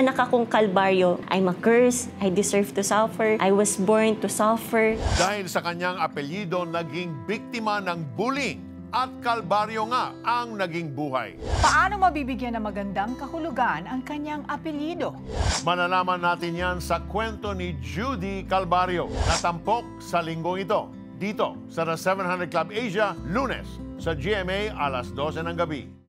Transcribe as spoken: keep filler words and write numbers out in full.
ipinanganak akong Kalbaryo. I'm a curse. I deserve to suffer. I was born to suffer. Dahil sa kanyang apelyido, naging biktima ng bullying at kalbaryo nga ang naging buhay. Paano mabibigyan ng magandang kahulugan ang kanyang apelyido? Malalaman natin yan sa kwento ni Judy Calvario na tampok sa linggong ito. Dito sa The seven hundred Club Asia, Lunes sa G M A alas dose ng gabi.